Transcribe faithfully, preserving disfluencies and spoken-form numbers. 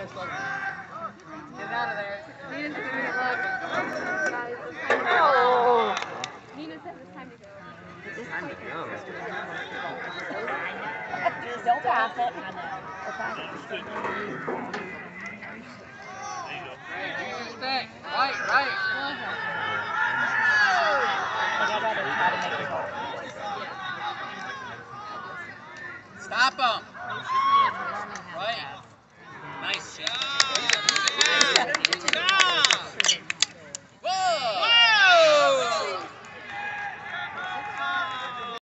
Get out of there. Nina's giving me a look. Guys, it's time to go. Oh. Nina says it's time to go. It's time to go. Don't pass it. I know. Don't pass it. Right, right.